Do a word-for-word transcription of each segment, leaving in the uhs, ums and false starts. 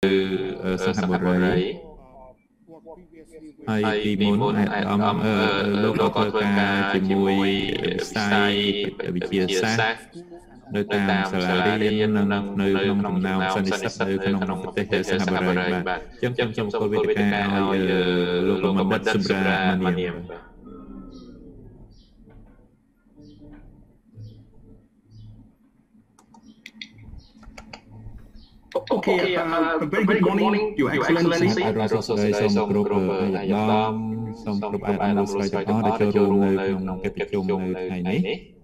សហបុរីហើយពីមុនអាដាមលោកក៏ធ្វើការជាមួយវិស័យវិទ្យាសាស្ត្រនៅតាមសាលារៀននិងនៅក្នុងចំណោមសន្និសីទនៅក្នុងប្រទេសសហបុរីបាទអញ្ចឹងខ្ញុំសូមគោលវេទិកាឲ្យលោកបណ្ឌិតសម្រាប់មនាម Okay, uh, a very good morning, Your Excellency. អរគុណសូមគ្រប់អាយដាមសូមគ្រប់អាយដាមលោកស្រីទាំងអស់ដែលចូលរួមនៅក្នុងកិច្ចប្រជុំនៅថ្ងៃនេះ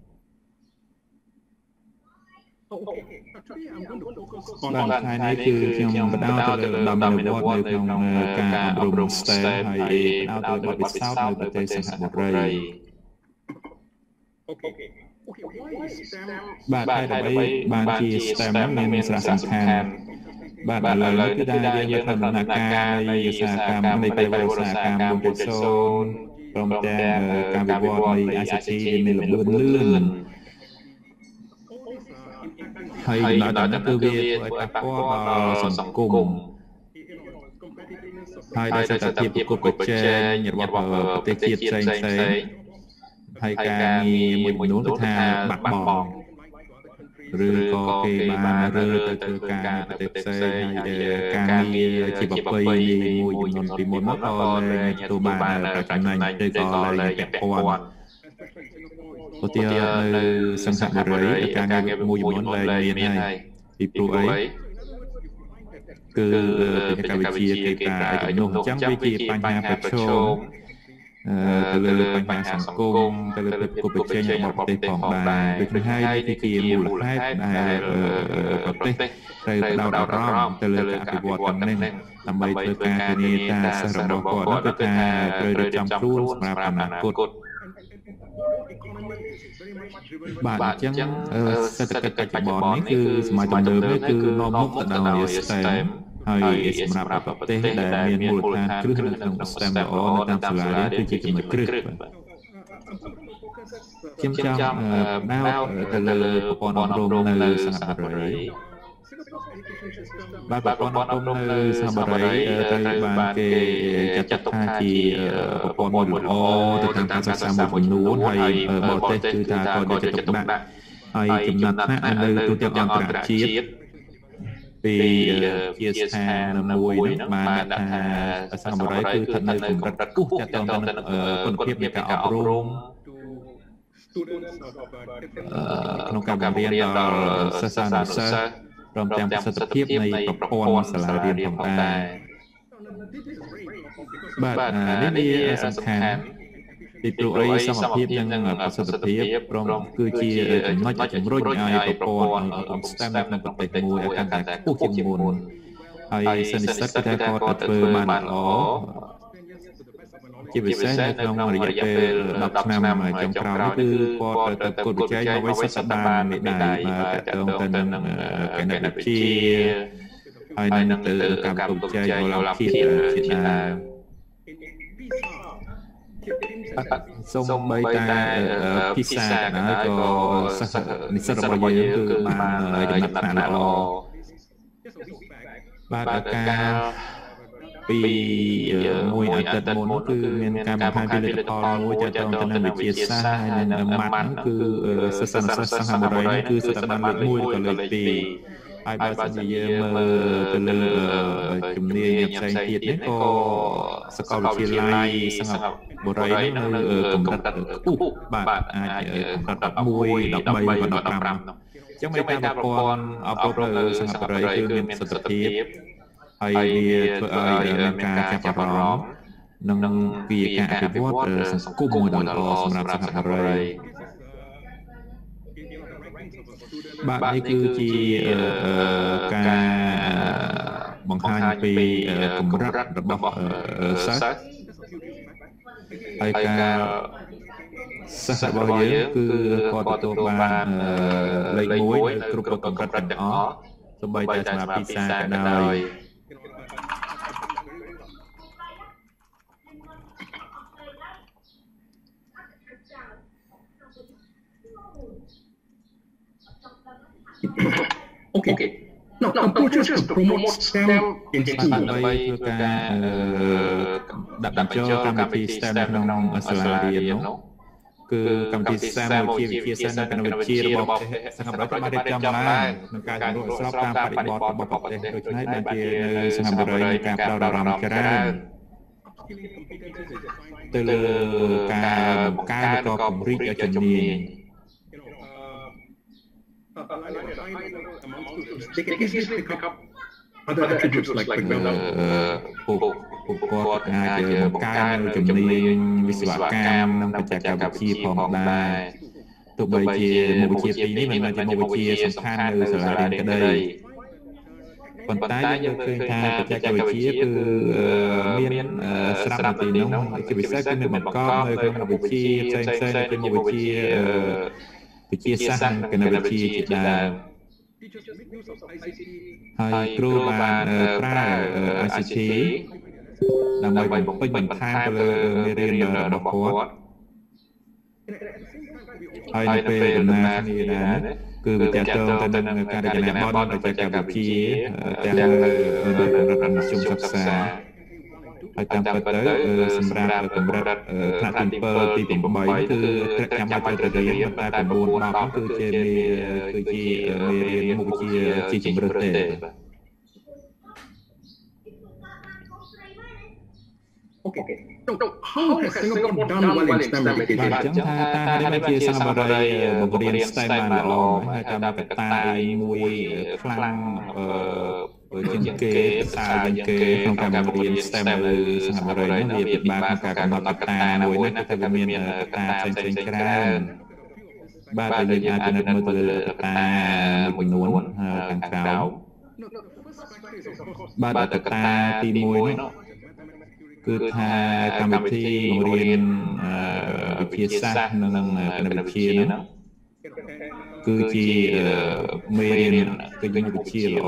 បាទថ្ងៃនេះគឺខ្ញុំបដោតទៅលើដំណើរវត្តនៅក្នុងការអប់រំ STEM ហើយបដោតទៅបទពិសោធន៍នៅប្រទេសសហបុរី បាទហើយដើម្បីបានជា STEM មានសារៈសំខាន់បាទឥឡូវនេះគឺថាយើងធ្វើដំណើរការនៃឧស្សាហកម្មនៃបរិវត្តឧស្សាហកម្ម bốn chấm không ព្រមទាំងការវិវត្តនៃ I C T មានល្បឿនលឿនហើយដល់ទៅគឺវាធ្វើឲ្យប៉ះពាល់ដល់សង្គមហើយដោយសារតែភាពប្រកួតប្រជែងរបស់ប្រទេសជាតិផ្សេងផ្សេងហើយការងារមួយចំនួនគឺថាបាត់បង់ឬក៏គេបានរើទៅធ្វើការនៅប្រទេសផ្សេងហើយការងារជាប្រពៃមួយចំនួនពីមុនមកក៏លែងទទួលបានចំណេញឬក៏លែងពាក់ព័ន្ធឧទាហរណ៍នៅសង្ហបុរីការងារមួយចំនួនលែងមានហើយពីព្រោះអីគឺបច្ចេកវិទ្យាគេប្រើឲ្យជំនួសអញ្ចឹងវាជាបញ្ហាប្រឈមទៅលើបញ្ហាសង្គមទៅលើភាពប្រកួតប្រជែងរបស់ប្រទេសផងដែរដូច្នេះហើយគឺជាមូលហេតុដែលប្រទេសត្រូវផ្ដោតអារម្មណ៍ទៅលើការអភិវឌ្ឍទាំងនេះដើម្បីធ្វើការធានាថាសិស្សរបស់គាត់គឺថាត្រូវរៀបចំខ្លួនសម្រាប់អនាគតបាទអញ្ចឹងសេដ្ឋកិច្ចបច្ចុប្បន្ននេះគឺសម័យទំនើបនេះគឺនាំមុខទៅដល់ STEM ហើយសម្រាប់ប្រទេសដែលមានមូលដ្ឋានគ្រឹះនៅក្នុង STEM ល្អនៅតាមសាលារៀនគឺជាចំណុចគ្រឹះខ្ញុំចង់ដោតទៅលើប្រព័ន្ធអប់រំនៅសហបុរីបាទប្រព័ន្ធអប់រំនៅសហបុរីត្រូវបានគេចាត់ទុកថាជាប្រព័ន្ធមួយល្អទៅតាមការសិក្សាមួយចំនួនហើយបរទេសគឺថាក៏យកចិត្តទុកដាក់ហើយចំណាត់ថ្នាក់នៅទូទាំងអន្តរជាតិពីជាស្ថានមួយនោះបានថាសហបុរីគឺស្ថិតនៅកម្រិតខ្ពស់ទាក់ទងនឹងគុណភាពនៃការអប់រំក្នុងការបង្រៀនដល់សិស្សនិស្សិតព្រមទាំងប្រសិទ្ធភាពនៃប្រព័ន្ធសាលារៀនផងដែរបាទនេះវាសំខាន់ពីព្រោះអីសមភាពនិងប្រសិទ្ធភាពព្រមគឺជាចំណុចជំរុញឲ្យប្រព័ន្ធអប់រំ STEM នៅក្នុងប្រទេសមួយឲ្យកាន់តែខ្ពស់ជាងមុនហើយសិស្សនិស្សិតគឺថាគាត់ទៅធ្វើបានល្អជាពិសេសនៅក្នុងរយៈពេលដប់ឆ្នាំចុងក្រោយនេះគឺគាត់ទៅប្រកួតប្រជែងមកវិញសិស្សបានមេដាយមកតទៅទៅនឹងគណិតវិទ្យាហើយនឹងទៅការប្រកួតប្រជែងអូឡ িম্প ៀតជាដើមសូមបីតែពិសាណាក៏សិស្សនិស្សិតរបស់យើងគឺបានចំណាត់ថ្នាក់ល្អបាទការពីមួយអាទិត្យមុនគឺមានការបង្ហាញពីលទ្ធផលមួយទាក់ទងទៅនឹងវិទ្យាសាស្ត្រហើយនឹងម៉ាត់គឺសិស្សនិស្សិតសហបុរីគឺសិស្សបានលេខមួយឬក៏លេខពីរហើយបើសិនជាយើងមើលទៅលើជំនាញផ្សេងទៀតនេះក៏សាកលវិទ្យាល័យសហបុរីនៅកម្រិតខ្ពស់បាទអាចកម្រិតមួយ ដប់បី ដប់ប្រាំ អញ្ចឹងមានការប្រព័ន្ធអប់រំនៅសហបុរីគឺមានប្រសិទ្ធភាពហើយវាធ្វើឲ្យមានការចាប់អារម្មណ៍និងវាការអភិវឌ្ឍសង្គមមួយដ៏ល្អសម្រាប់សហបុរីបាទនេះគឺជាការបង្ហាញពីកម្រិតរបស់សិស្សហើយការសិស្សរបស់យើងគឺគាត់ទទួលបានលេខមួយគ្រប់កម្រិតទាំងអស់សូម្បីតែសម្រាប់ពិសាក៏ដោយ Okay. Now, approaches to promote STEM in school. ដើម្បីធ្វើការដាក់បញ្ចូលកម្មវិធី STEM ក្នុងសាលារៀននោះគឺកម្មវិធី STEM ជាវិទ្យាសាស្ត្រនិងវិទ្យារបស់ប្រទេសសង្ឃរដ្ឋបានរៀបចំឡើងក្នុងការជំរុញស្របតាមបរិបទរបស់ប្រទេសដូចនេះបានជានៅសង្ឃរដ្ឋមានការផ្ដោតអារម្មណ៍ច្រើនទៅលើការបង្កើនឬក៏ពង្រីកជំនាញ They can easily pick up other attributes like, for example, ពួកគាត់អាចបង្កើនជំនាញវិស្វកម្មនិងបច្ចេកវិទ្យាផងដែរទោះបីជាមុខវិជ្ជាពីរនេះមិនមែនជាមុខវិជ្ជាសំខាន់នៅសាលារៀនក្តីប៉ុន្តែយើងឃើញថាបច្ចេកវិទ្យាគឺមានស្រាប់នៅទីនោះជាពិសេសគឺមានបង្កប់នៅក្នុងវិជ្ជាផ្សេងៗដូចជាវិជ្ជាវិទ្យាសាស្ត្រនិងគណិតវិទ្យាជាដើមហើយគ្រូបានប្រើ I C T ដើម្បីបំពេញបន្ថែមទៅលើមេរៀនរបស់គាត់ហើយនៅពេលដំណើរគ្នាដែរគឺវាតទៅទៅនឹងការរចនាបថបច្ចេកវិទ្យាទាំងនៅរដ្ឋមជ្ឈមសិក្សាហើយតាមពិតទៅសម្រាប់កម្រិតថ្នាក់ទីbảyទី8គឺចាំបាច់ត្រូវរៀនតែ៩ដប់គឺជាគឺជាមេរៀនមុខវិជ្ជាជាជំរឿនទេ Okay. So, how has Singapore done well in STEM education? ចឹងថាតើហើយជាសង្ឃរដ្ឋបង្រៀន STEM បានល្អហើយតាមកត្តាមួយខ្លាំងអឺជាងគេសាជាងគេក្នុងការបង្រៀន STEM នៅសង្ឃរដ្ឋនេះវាពិបាកក្នុងការកំណត់កត្តាមួយនេះគឺថាវាមានកត្តាផ្សេងៗច្រើនបាទតែយើងអាចពិនិត្យមើលទៅលើកត្តាមួយចំនួនខាងក្រៅបាទកត្តាទីមួយនោះ គឺថាកម្មវិធីបង្រៀនវិទ្យាសាស្ត្រនិងគណិតវិទ្យានោះគឺជាមេរៀនគឺយើងវិទ្យាល្អ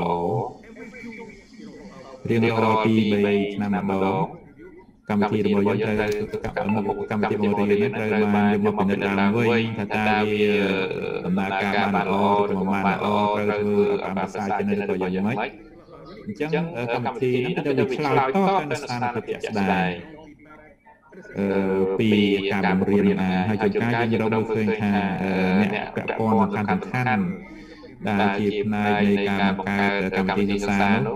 រៀនរាល់ពីបីឆ្នាំម្ដងកម្មវិធីរបស់យើងត្រូវកម្មវិធីបង្រៀននេះត្រូវបានយកមកពិនិត្យឡើងវិញថាតើវាដំណើរការបានល្អឬមិនបានល្អត្រូវធ្វើកម្មភាសាចំណេះរបស់យើងមិន អញ្ចឹងកម្មវិធីនេះទៅឆ្លើយតបទៅនឹងស្ថានភាពជាក់ស្ដែងអឺពីការបង្រៀនអាហើយជួនកាលយើងរកឃើញថាអ្នកពាក់ព័ន្ធសំខាន់សំខាន់ដែលជាផ្នែកនៃការបង្កើតកម្មវិធីសិក្សានោះ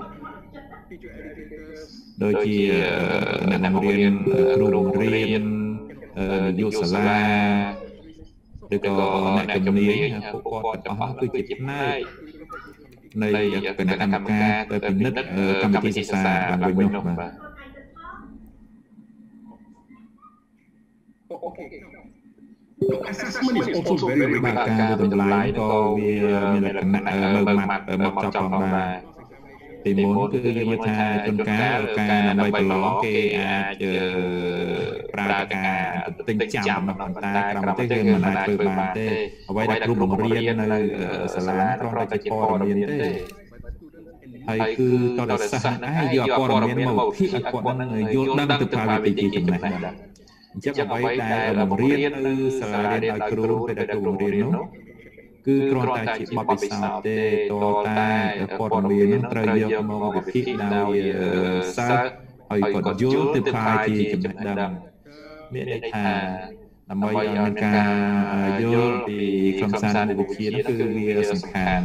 ដូចជាអ្នកបង្រៀនគ្រូបង្រៀននាយកសាលាឬក៏អ្នកជំនាញពួកគាត់ទាំងអស់គឺជាផ្នែក នៃគណៈកម្មការទៅពិនិត្យកម្មវិធីសិក្សាឡើងវិញនោះបាទ Assessment is also very rigorous. បាទការតម្លៃក៏វាមានលក្ខណៈបើម៉ាត់មកចប់ផងដែរទីមុនគឺយើងមើលថាជួនកាលការដើម្បីប្រឡងគេអាចប្រើការទិញចាំប៉ុន្តែក្រៅទៅយើងមិនអាចធ្វើបានទេអ្វីដែលគ្រូបង្រៀននៅសាលាគ្រាន់តែជាព័ត៌មានទេហើយគឺតើសិស្សអាចយកព័ត៌មានមកវិភាគឲ្យគាត់នឹងយល់ដឹងទៅប្រើវិធីចំណេះដែរ អញ្ចឹងអ្វីដែលបង្រៀននៅសាលារៀនដោយគ្រូពេលដែលគ្រូបង្រៀននោះគឺគ្រាន់តែជាបទពិសោធន៍ទេតតែព័ត៌មាននោះត្រូវយកមកវិភាគដោយសិស្សហើយគាត់យល់ទៅផ្លាយជាចំណេះដឹងមានន័យថាដើម្បីឲ្យមានការយល់ពីខ្លឹមសារនៃវិជ្ជានេះគឺវាសំខាន់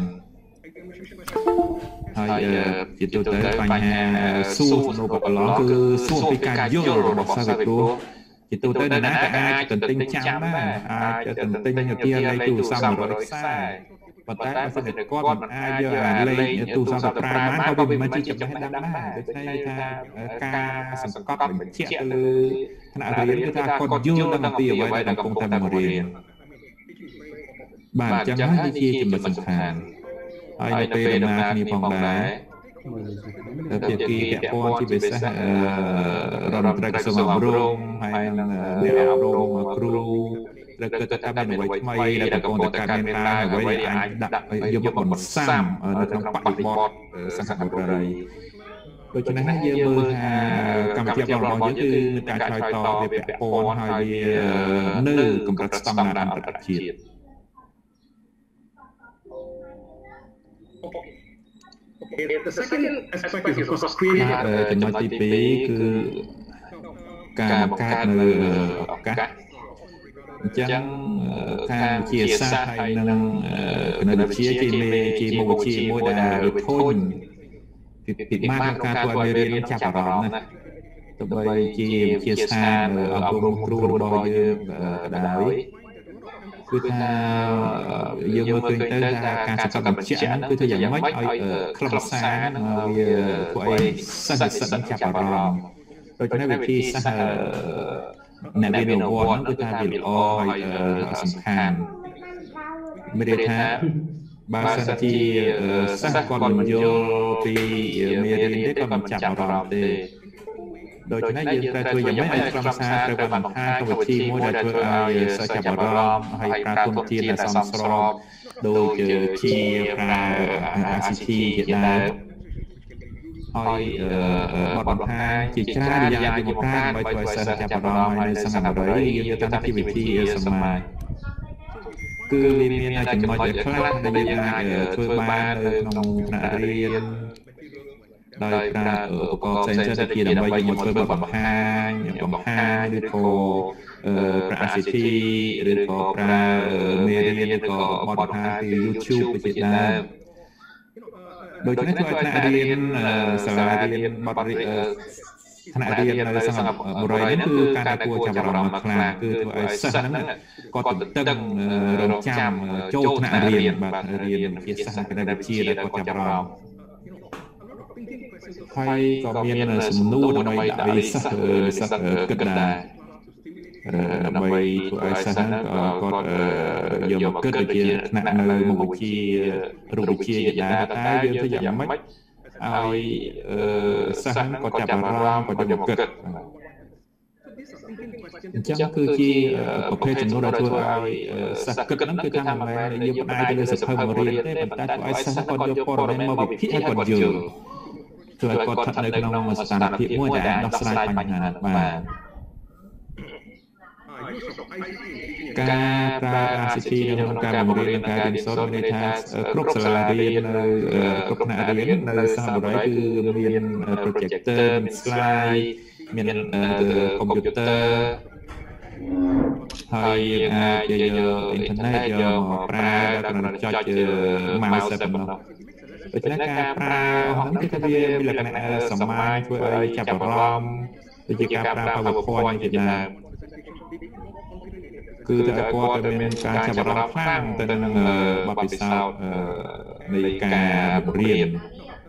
ហើយជាទូទៅបញ្ហាសួរសំណួរប្រឡងគឺសួរពីការយល់របស់សិស្សគ្រូ ជាទូទៅអ្នកណាក៏អាចទន្ទិញចាំដែរអាចទន្ទិញនៅទីលេខទូរស័ព្ទ một trăm ខ្សែប៉ុន្តែបើសិនជាគាត់មិនអាចយកអាលេខទូរស័ព្ទទៅប្រើបានក៏វាមិនជាចំណេះដឹងដែរដូចន័យថាការសង្កត់បញ្ជាក់ទៅលើថ្នាក់រៀនគឺថាគាត់យល់ដឹងអំពីអ្វីដែលកំពុងតែបង្រៀនបាទអញ្ចឹងហើយជាចំណុចសំខាន់ហើយនៅពេលដំណើរគ្នាផងដែរ ភាគីពាក់ព័ន្ធជាពិសេសរដ្ឋមន្ត្រីក្រសួងអប់រំហើយនឹងអ្នកអប់រំគ្រូត្រូវគិតថាមានអ្វីថ្មីដែលកំពុងតែកើតមានឡើងអ្វីដែលអាចដាក់យកមកបន្សាំនៅក្នុងបរិបទសង្គមរដ្ឋ ដូច្នេះហើយយើងមើលថាកម្មវិធីរបស់យើងគឺមានការឆ្លើយតបវាពាក់ព័ន្ធហើយវានៅកម្រិតស្តង់ដារអន្តរជាតិ Okay, The second aspect is of course creating ចំណុចទីពីរគឺការបង្កើតនៅឱកាសអញ្ចឹងខាងវិទ្យាសាស្ត្រហើយនឹងគណិតវិទ្យាជាមេជាមុខវិជ្ជាមួយដែលវាធុញពីពីមកក្នុងការធ្វើឲ្យរៀនចាប់អារម្មណ៍ណាទោះបីជាវិទ្យាសាស្ត្រអប់រំគ្រូរបស់យើងក៏ដោយគឺថាយើងមើលឃើញទៅថាការសកម្មភាពហ្នឹងគឺថាយ៉ាងម៉េចឲ្យខ្លឹមសារហ្នឹងវាធ្វើឲ្យសិស្សនិស្សិតនឹងចាប់អារម្មណ៍ដូច្នេះវិធីសាស្ត្រអ្នកវិនិយោគហ្នឹងគឺថាវាល្អហើយសំខាន់មានន័យថាបើសិនជាសិស្សគាត់មិនយល់ពីមេរៀនទេគាត់មិនចាប់អារម្មណ៍ទេដូច្នេះយើងត្រូវធ្វើយ៉ាងម៉េចឲ្យខ្លឹមសារត្រូវបានបង្ហាញក្នុងវិធីមួយដែលធ្វើឲ្យសិស្សចាប់អារម្មណ៍ហើយប្រើគុណធាតុដែលសមស្របដូចជាប្រើ អារ ស៊ី ที ជាដើមហើយបទបង្ហាញជាច្រើនរយៈពេលប្រើដើម្បីធ្វើឲ្យសិស្សចាប់អារម្មណ៍ហើយនៅសង្ឃបរិយាយើងតាមពីវិធីសមាជគឺវាមានចំណុចខ្លះដែលយើងអាចធ្វើបាននៅក្នុងថ្នាក់រៀនដោយប្រើឧបករណ៍ផ្សេងៗជាដើម្បីយកមកធ្វើបង្ហាញបង្ហាញឬក៏ប្រើ អារ ស៊ី ที ឬក៏ប្រើមេរៀនឬក៏បទបង្ហាញពី YouTube ជាដើមដូច្នេះធ្វើឲ្យថ្នាក់រៀនសាលារៀនបទរៀនថ្នាក់រៀននៅសង្ឃបុរីនេះគឺការដែលគួរចាប់អារម្មណ៍ខ្លាំងគឺធ្វើឲ្យសិស្សហ្នឹងគាត់ទន្ទឹងរង់ចាំចូលថ្នាក់រៀនបាទរៀនវិទ្យាសាស្ត្រគណិតវិទ្យាដែលគាត់ចាប់អារម្មណ៍ហើយក៏មានសំណួរដើម្បីឲ្យសិស្សសិស្សគិតដែរដើម្បីធ្វើឲ្យសិស្សហ្នឹងគាត់យកមកគិតទៅជាថ្នាក់នៅមុខវិជ្ជារូបវិទ្យាជាដែរតែយើងធ្វើយ៉ាងម៉េចឲ្យសិស្សហ្នឹងគាត់ចាប់អារម្មណ៍គាត់យកមកគិតអញ្ចឹងគឺជាប្រភេទចំនួនដែលធ្វើឲ្យសិស្សគិតហ្នឹងគឺថាមិនមែនយើងផ្ដាច់ទៅលើសភៅបង្រៀនទេប៉ុន្តែធ្វើឲ្យសិស្សគាត់យកព័ត៌មានមកវិភាគឲ្យគាត់យល់ធ្វើឲ្យគាត់ស្ថិតនៅក្នុងស្ថានភាពមួយដែលដោះស្រាយបញ្ហាបានការប្រើ អារ ស៊ី ที នៅក្នុងការបង្រៀនការរៀនសូត្រមានន័យថាគ្រប់សាលារៀននៅគ្រប់ថ្នាក់រៀននៅសង្ឃបុរីគឺមាន projector មាន slide មានកុំព្យូទ័រហើយយើងអាចយកអ៊ីនធឺណិតយកមកប្រើដល់ចុច mouse តែប៉ុណ្ណោះដូច្នេះការប្រើហ្នឹងគឺថាវាមានលក្ខណៈសាមញ្ញធ្វើឲ្យចាប់អារម្មណ៍ដូចជាការប្រើ PowerPoint ជាដើមគឺតែគាត់តែមានការចាប់អារម្មណ៍ខ្លាំងទៅនឹងបទពិសោធន៍នៃការបង្រៀន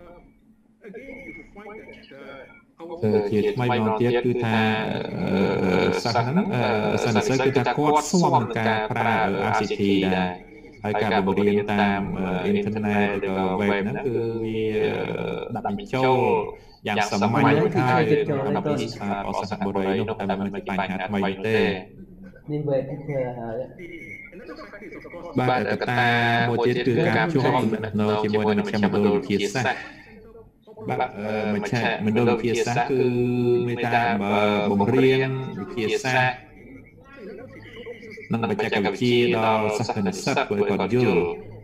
ជាថ្មីម្ដងទៀតគឺថាសិស្សហ្នឹងសិស្សនិស្សិតគឺថាគាត់ស្វំនឹងការប្រើ អារ ស៊ី ที ដែរហើយការបង្រៀនតាមអ៊ីនធឺណិតឬ web ហ្នឹងគឺវាដាក់បញ្ចូលយ៉ាងសាមញ្ញហើយក្នុងវិស័យអសង្ឃបុរីនោះតែមិនមានបញ្ហាថ្មីទេនេះវេទធ្វើហើយបាទកត្តាមួយទៀតគឺការជួបទំនាក់ទំនងជាមួយនឹងមជ្ឈមណ្ឌលវិទ្យាសាស្ត្របាទមជ្ឈមណ្ឌលវិទ្យាសាស្ត្រគឺមានការបង្រៀនវិទ្យាសាស្ត្រនិងបច្ចេកវិទ្យាដល់សិស្សនិស្សិតឲ្យគាត់យល់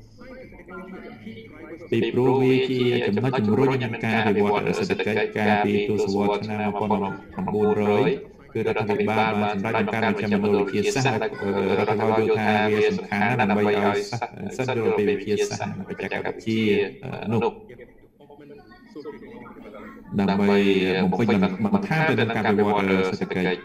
ពីព្រោះវាជាចំណុចជំរុញនៃការវិវត្តសេដ្ឋកិច្ចកាលពីទសវត្សរ៍ឆ្នាំmột nghìn chín trămគឺរដ្ឋាភិបាលបានសម្រេចបង្កើតមជ្ឈមណ្ឌលវិទ្យាសាស្ត្ររដ្ឋាភិបាលយល់ថាវាសំខាន់ដើម្បីឲ្យសិស្សយល់ពីវិទ្យាសាស្ត្របច្ចេកវិទ្យានោះដើម្បីបំពេញបន្ថែមទៅនឹងការវិវត្តសេដ្ឋកិច្ច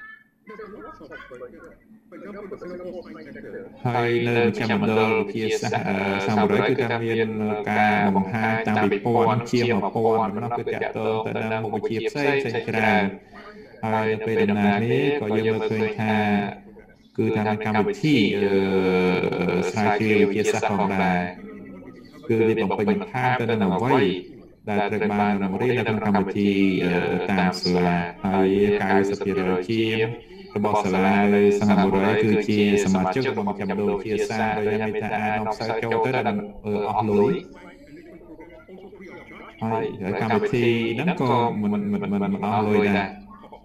ហើយនៅមជ្ឈមណ្ឌលវិទ្យាសាស្ត្រសង្ឃបុរីគឺថាមានការបង្ហាញតាមពិព័រណ៍ជាងmộtពាន់ម្ដងគឺតាក់ទងទៅនឹងមុខវិជ្ជាផ្សេងផ្សេងច្រើនហើយនៅពេលដំណើរនេះក៏យើងមើលឃើញថាគឺថាកម្មវិធីស្រាវជ្រាវវិទ្យាសាស្ត្រផងដែរគឺវាបំពេញបន្ថែមទៅនឹងអ្វីដែលត្រូវបានរៀននៅក្នុងកម្មវិធីតាមសាលាហើយកាយវិទ្យាជារបស់សាលានៅសង្ឃបុរីគឺជាសមាជិករបស់មជ្ឈមណ្ឌលវិទ្យាសាស្ត្រដែលមានថាអាចនាំសិស្សចូលទៅដល់អស់លុយហើយកម្មវិធីហ្នឹងក៏មិនមិនមិនអស់លុយដែរ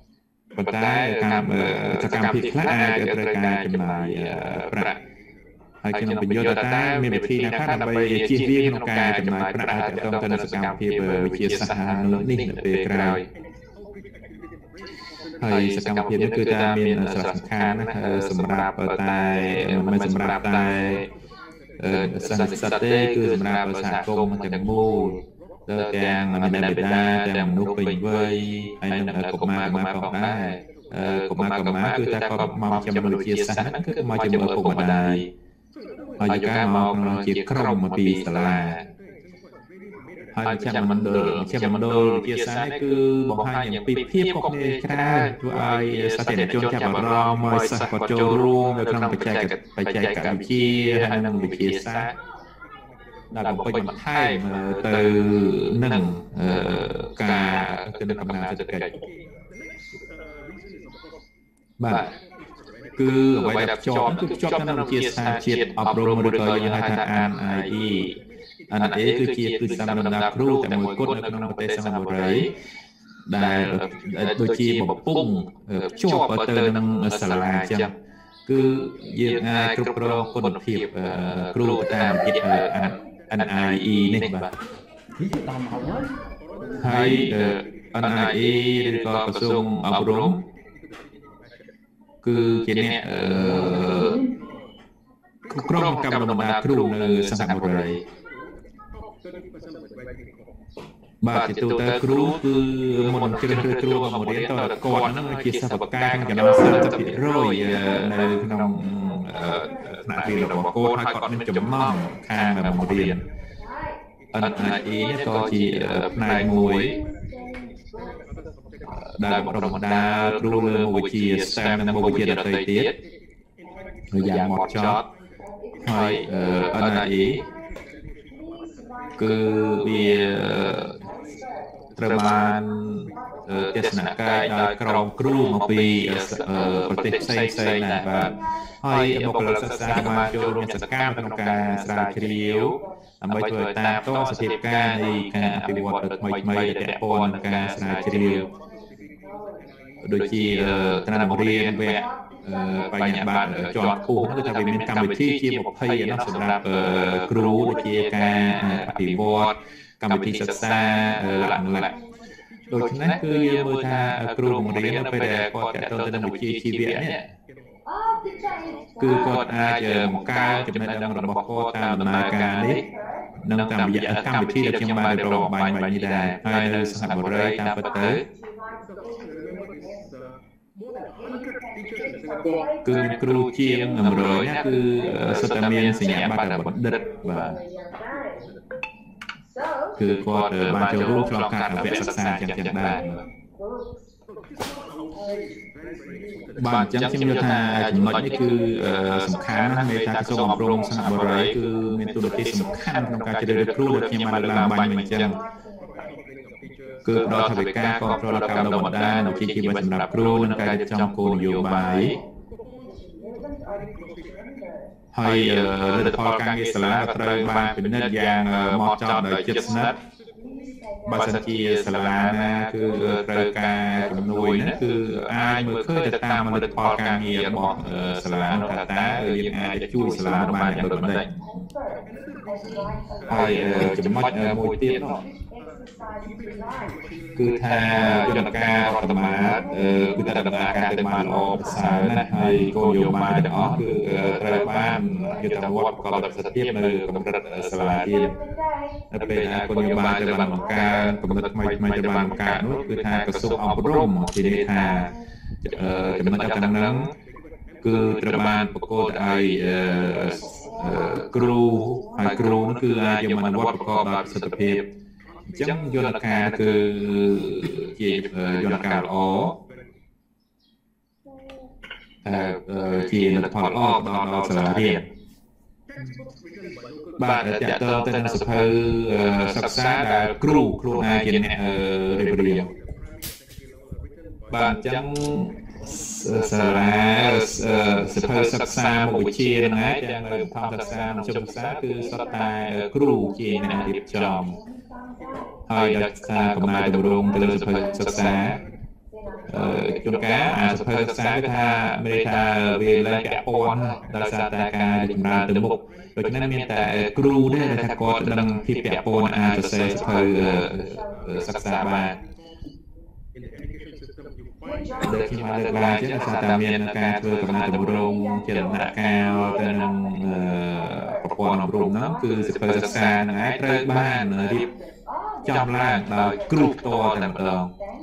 ប៉ុន្តែកម្មសកម្មភាពខ្លះអាចត្រូវការចំណាយប្រាក់ហើយខ្ញុំបញ្យល់ថាមានវិធីណាខ្លះដើម្បីជៀសវាងក្នុងការចំណាយប្រាក់ឲ្យទាក់ទងទៅនឹងសកម្មភាពវិទ្យាសាស្ត្រនេះនៅពេលក្រោយហើយសកម្មភាពនេះគឺថាមានសារៈសំខាន់ណាសម្រាប់តែមិនសម្រាប់តែសិស្សនិស្សិតទេគឺសម្រាប់សហគមន៍ទាំងមូលទាំងមាតាបិតាទាំងមនុស្សពេញវ័យហើយនិងកុមារកុមារផងដែរកុមារកុមារគឺថាគាត់មកជាមួយវិទ្យាសាស្ត្រហ្នឹងគឺមកជាមួយឪពុកម្ដាយហើយយកការមកជាក្រុមពីសាលាហើយចាំមណ្ឌលចាំមណ្ឌលវិទ្យាសាស្ត្រនេះគឺបង្ហាញយ៉ាងពីភាពខុសគ្នាច្រើនធ្វើឲ្យសាធារណជនចាប់អារម្មណ៍ឲ្យសិស្សក៏ចូលរួមនៅក្នុងបច្ចេកបច្ចេកវិទ្យាហើយនិងវិទ្យាសាស្ត្រដែលបំពេញបន្ថែមទៅនឹងការគណិតកម្មសេដ្ឋកិច្ចបាទគឺអ្វីដែលភ្ជាប់គឺភ្ជាប់ទៅនឹងវិទ្យាសាស្ត្រជាតិអប់រំឬក៏យើងហៅថា អាន អាយ អ៊ី អាន អាយ អ៊ី គឺជាគឺសំណាក់គ្រូតែមួយគត់នៅក្នុងប្រទេសសិង្ហបុរីដែលដូចជាបំពុំភ្ជាប់ទៅនឹងសាលាអញ្ចឹងគឺយើងអាចគ្រប់គ្រងគុណភាពគ្រូតាមវិទ្យា អាន អាយ អ៊ី នេះបាទហើយ អាន អាយ អ៊ី ឬក៏ក្រសួងអប់រំគឺជាអ្នកក្រុមកម្មបណ្ដាគ្រូនៅសិង្ហបុរីបាទជាទូទៅគ្រូគឺមុនជ្រើសរើសគ្រូមករៀនតើគាត់ហ្នឹងជាសិស្សបកាក្នុងចំណោម សាមសិបភាគរយ នៅក្នុងថ្នាក់រៀនរបស់គាត់ហើយគាត់មានចំណងខាងមករៀន អាន អាយ អ៊ី នេះក៏ជាផ្នែកមួយដែលបណ្ដុះបណ្ដាលគ្រូលើមុខវិជ្ជា ស្ទែម និងមុខវិជ្ជាដទៃទៀតយ៉ាងហ្មត់ចត់ហើយ អាន អាយ អ៊ី គឺវាត្រូវបានទេសនកិច្ចដោយក្រុមគ្រូមកពីប្រទេសផ្សេងៗដែរបាទហើយបុគ្គលិកសិក្សាក៏បានចូលរួមសកម្មក្នុងការស្រាវជ្រាវដើម្បីធ្វើឲ្យតាមទាត់សភាពការនៃការអភិវឌ្ឍថ្មីៗដែលពាក់ព័ន្ធនឹងការស្រាវជ្រាវដូចជាថ្នាក់បង្រៀនវគ្គបញ្ញាបត្រជាន់ខ្ពស់នោះគឺថាវាមានកម្មវិធីជា ម្ភៃ នោះសម្រាប់គ្រូដូចជាការអភិវឌ្ឍកម្មវិធីសិក្សាលក្ខណៈដូច្នេះគឺយើងមើលថាគ្រូបង្រៀននៅពេលដែលគាត់ទាក់ទងទៅនឹងវិជ្ជាជីវៈនេះគឺគាត់អាចបង្កើនចំណេះដឹងរបស់គាត់តាមដំណើរការនេះនិងតាមរយៈកម្មវិធីដែលខ្ញុំបានរៀបរាប់បាញ់មិញនេះដែរហើយនៅសិង្ហបុរីតាមពិតទៅគឺគ្រូជាង 100 ណាគឺសុទ្ធតែមានសញ្ញាបត្របណ្ឌិតបាទគឺគាត់បានចូលរួមក្នុងការអភិវឌ្ឍសិក្សាយ៉ាងយ៉ាងដែរបាទអញ្ចឹងខ្ញុំយល់ថាចំណុចនេះគឺសំខាន់ណាស់មេតាក្រសួងអប់រំសិង្ហបុរីគឺមានតួនាទីសំខាន់ក្នុងការជ្រើសរើសគ្រូដែលខ្ញុំបានលើកឡើងបាញ់មិញអញ្ចឹងគឺផ្ដល់ថវិកាគាំទ្រដល់ការបណ្ដុះបណ្ដាលវិជ្ជាជីវៈសម្រាប់គ្រូនិងការរៀបចំគោលនយោបាយហើយលទ្ធផលការងារសាលាក៏ត្រូវបានពិនិត្យយ៉ាងហ្មត់ចត់ដោយជិតស្និទ្ធបើសិនជាសាលាណាគឺត្រូវការជំនួយណាគឺអាចមើលឃើញទៅតាមលទ្ធផលការងាររបស់សាលានោះថាតើយើងអាចជួយសាលាបានយ៉ាងដូចម្តេចហើយចំណុចមួយទៀតនោះគឺថាយន្តការរដ្ឋបាលគឺតែដំណើរការទៅបានល្អប្រសើរណាស់ហើយគោលនយោបាយទាំងអស់គឺត្រូវបានយុទ្ធវត្តប្រកបដោយប្រសិទ្ធភាពនៅកម្រិតសាលារៀននៅពេលដែលគោលនយោបាយត្រូវបានបង្កើនគំនិតថ្មីថ្មីត្រូវបានបង្កើតនោះគឺថាក្រសួងអប់រំជានិយាយថាចំណុចទាំងហ្នឹងគឺត្រូវបានប្រកបដោយគ្រូហើយគ្រូនោះគឺអាចយកមកអនុវត្តប្រកបដោយប្រសិទ្ធភាពអញ្ចឹងយន្តការគឺជាយន្តការល្អជាលទ្ធផលល្អដល់ដល់សាលារៀនបាទតើតើទៅនឹងសភៅសិក្សាដែលគ្រូខ្លួនឯងជាអ្នករៀបរៀងបាទអញ្ចឹងសាលាសភៅសិក្សាមុខវិជ្ជាហ្នឹងឯងទាំងនៅបឋមសិក្សានិងមធ្យមសិក្សាគឺសុទ្ធតែគ្រូជាអ្នករៀបចំហើយដោយសារកំណែតម្រង់ទៅលើសភៅសិក្សាជួនកាលអាសភៅសិក្សាគេថាមានថាវាឡើងពាក់ព័ន្ធដោយសារតែការចម្រើនទៅមុខដូច្នេះមានតែគ្រូទេដែលថាគាត់ដឹងពីពាក់ព័ន្ធអាចសរសេរសភៅសិក្សាបានដូចខ្ញុំបានលើកឡើងចឹងថាតើមានការធ្វើកំណែតម្រង់ជាដំណាក់កាលទៅនឹងប្រព័ន្ធអប់រំហ្នឹងគឺសភៅសិក្សាហ្នឹងឯងត្រូវបានរៀបចំឡើងដោយគ្រូផ្ទាល់តែម្ដង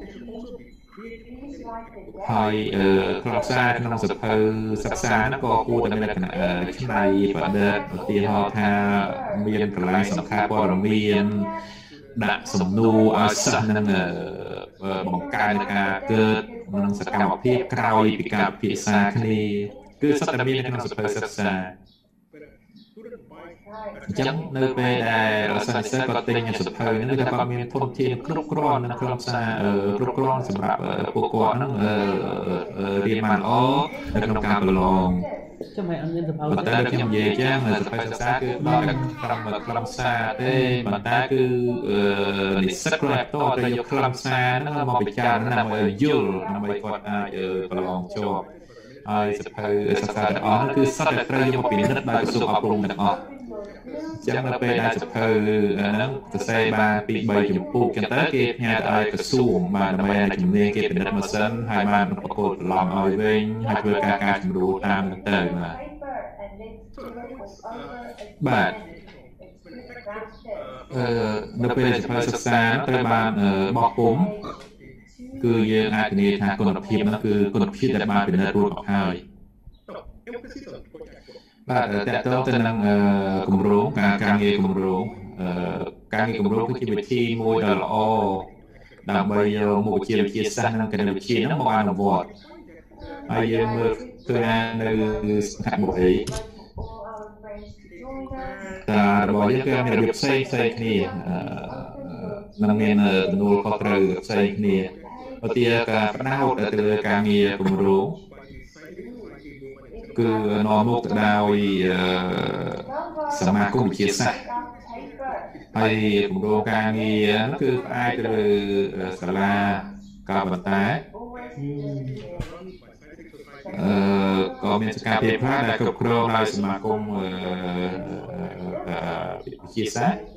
ហើយខ្លឹមសារក្នុងសភៅសិក្សាហ្នឹងក៏គួរតែមានលក្ខណៈច្នៃប្រឌិតឧទាហរណ៍ថាមានកន្លែងសំខាន់ព័ត៌មានដាក់សំណួរឲ្យសិស្សនឹងបង្កើនការកើតនិងសកម្មភាពក្រោយពីការពិភាក្សាគ្នាគឺសុទ្ធតែមានក្នុងសភៅសិក្សាអញ្ចឹងនៅពេលដែលសិស្សនិស្សិតគាត់ទិញសភៅហ្នឹងគឺថាគាត់មានធនធានគ្រប់គ្រាន់និងខ្លឹមសារគ្រប់គ្រាន់សម្រាប់ពួកគាត់ហ្នឹងរៀនបានល្អនៅក្នុងការប្រឡងចាំមិនអត់មានសភៅប៉ុន្តែខ្ញុំនិយាយចឹងសភៅសិក្សាគឺដល់តាមខ្លឹមសារទេប៉ុន្តែគឺនិស្សិតគាត់តត្រូវយកខ្លឹមសារហ្នឹងមកពិចារណាដើម្បីយល់ដើម្បីគាត់អាចប្រឡងជាប់ហើយសភៅសិក្សាទាំងអស់គឺសុទ្ធតែត្រូវយកមកពិនិត្យដោយក្រសួងអប់រំទាំងអស់ចឹងនៅពេលដែលសភៅហ្នឹងសរសេរបានពីបីជំពូកចឹងទៅគេផ្ញើទៅឲ្យក្រសួងបានដើម្បីឲ្យជំនាញគេពិនិត្យមកសិនហើយបានប្រកួតប្រឡងឲ្យវិញហើយធ្វើការកែសម្រួលតាមនឹងទៅបាទបាទអឺនៅពេលសភៅសិក្សាត្រូវបានបោះពុម្ពគឺយើងអាចធានាថាគុណភាពហ្នឹងគឺគុណភាពដែលបានពិនិត្យរួចមកហើយបាទតើតើទៅនឹងគម្រោងការការងារគម្រោងការងារគម្រោងគឺជាវិធីមួយដ៏ល្អដើម្បីយកមុខវិជ្ជាវិទ្យាសាស្ត្រនិងគណិតវិទ្យាហ្នឹងមកអនុវត្តហើយយើងមើលឃើញនៅសហបុរីតារបស់យើងគឺមានរបៀបផ្សេងផ្សេងគ្នានឹងមានទំនួលខុសត្រូវផ្សេងគ្នាឧទាហរណ៍ការផ្ដោតទៅលើការងារគម្រោងគឺនាំមុខទៅដោយសមាគមវិទ្យាសាស្ត្រហើយគម្រោងការងារហ្នឹងគឺផ្អែកទៅលើសាលាក៏ប៉ុន្តែអឺក៏មានសកម្មភាពខ្លះដែលគ្រប់គ្រងដោយសមាគមវិទ្យាសាស្ត្រ